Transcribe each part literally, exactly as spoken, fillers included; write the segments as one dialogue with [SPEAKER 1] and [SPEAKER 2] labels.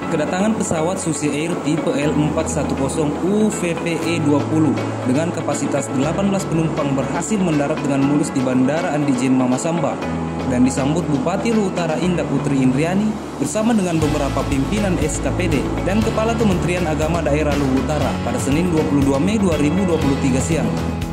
[SPEAKER 1] Kedatangan pesawat Susi Air tipe L empat seratus U V P E dua puluh dengan kapasitas delapan belas penumpang berhasil mendarat dengan mulus di Bandara Andi Jemma Masamba dan disambut Bupati Luwu Utara Indah Putri Indriani bersama dengan beberapa pimpinan S K P D dan Kepala Kementerian Agama Daerah Luwu Utara pada Senin dua puluh dua Mei dua ribu dua puluh tiga siang.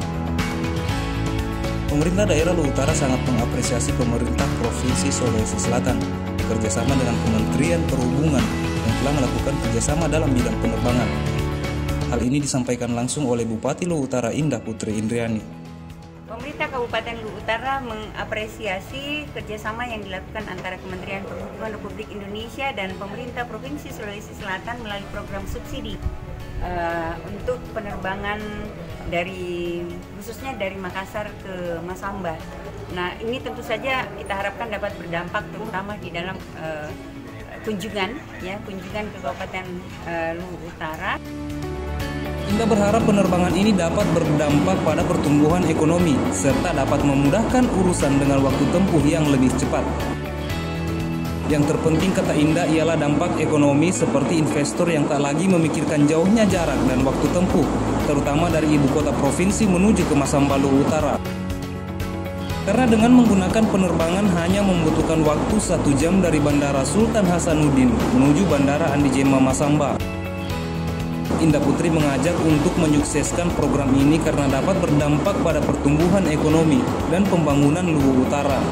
[SPEAKER 1] Pemerintah daerah Luwu Utara sangat mengapresiasi pemerintah Provinsi Sulawesi Selatan bekerjasama dengan Kementerian Perhubungan yang telah melakukan kerjasama dalam bidang penerbangan. Hal ini disampaikan langsung oleh Bupati Luwu Utara Indah Putri Indriani.
[SPEAKER 2] Pemerintah Kabupaten Luwu Utara mengapresiasi kerjasama yang dilakukan antara Kementerian Perhubungan Republik Indonesia dan pemerintah Provinsi Sulawesi Selatan melalui program subsidi uh, untuk penerbangan dari khususnya dari Makassar ke Masamba. Nah, ini tentu saja kita harapkan dapat berdampak terutama di dalam uh, kunjungan, ya kunjungan ke Kabupaten uh, Luwu Utara.
[SPEAKER 1] Indah berharap penerbangan ini dapat berdampak pada pertumbuhan ekonomi serta dapat memudahkan urusan dengan waktu tempuh yang lebih cepat. Yang terpenting kata Indah ialah dampak ekonomi seperti investor yang tak lagi memikirkan jauhnya jarak dan waktu tempuh, terutama dari ibu kota provinsi menuju ke Masamba Luwu Utara. Karena dengan menggunakan penerbangan hanya membutuhkan waktu satu jam dari Bandara Sultan Hasanuddin menuju Bandara Andi Jemma Masamba. Indah Putri mengajak untuk menyukseskan program ini karena dapat berdampak pada pertumbuhan ekonomi dan pembangunan Luwu Utara.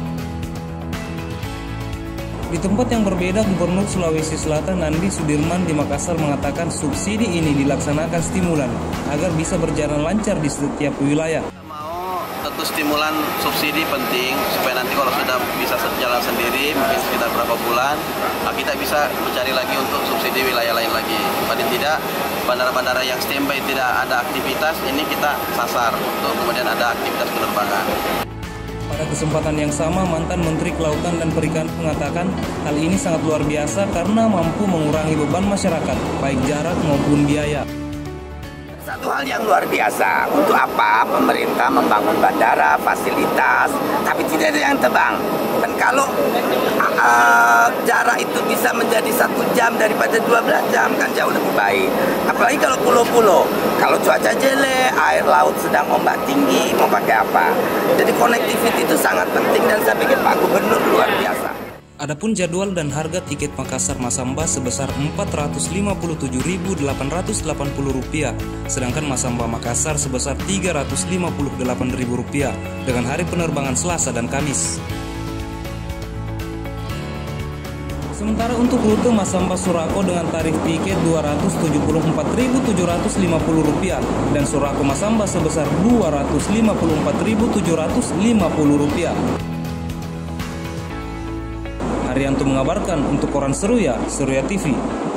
[SPEAKER 1] Di tempat yang berbeda, Gubernur Sulawesi Selatan Nandi Sudirman di Makassar mengatakan subsidi ini dilaksanakan stimulan agar bisa berjalan lancar di setiap wilayah.
[SPEAKER 3] Tentu stimulan subsidi penting supaya nanti kalau sudah bisa jalan sendiri mungkin sekitar berapa bulan kita bisa mencari lagi untuk subsidi wilayah lain lagi. Paling tidak bandara-bandara yang standby tidak ada aktivitas ini kita sasar untuk kemudian ada aktivitas penerbangan.
[SPEAKER 1] Pada kesempatan yang sama, mantan Menteri Kelautan dan Perikanan mengatakan hal ini sangat luar biasa karena mampu mengurangi beban masyarakat baik jarak maupun biaya.
[SPEAKER 4] Satu hal yang luar biasa, untuk apa pemerintah membangun bandara, fasilitas, tapi tidak ada yang tebang. Dan kalau uh, jarak itu bisa menjadi satu jam daripada dua belas jam, kan jauh lebih baik. Apalagi kalau pulau-pulau, kalau cuaca jelek, air laut sedang ombak tinggi, mau pakai apa? Jadi konektivitas itu sangat penting dan saya pikir Pak Gubernur luar biasa.
[SPEAKER 1] Adapun jadwal dan harga tiket Makassar Masamba sebesar empat ratus lima puluh tujuh ribu delapan ratus delapan puluh rupiah, sedangkan Masamba Makassar sebesar tiga ratus lima puluh delapan ribu rupiah dengan hari penerbangan Selasa dan Kamis. Sementara untuk rute Masamba Surako dengan tarif tiket dua ratus tujuh puluh empat ribu tujuh ratus lima puluh rupiah dan Surako Masamba sebesar dua ratus lima puluh empat ribu tujuh ratus lima puluh rupiah. Arianto mengabarkan untuk Koran Seruya, Seruya T V.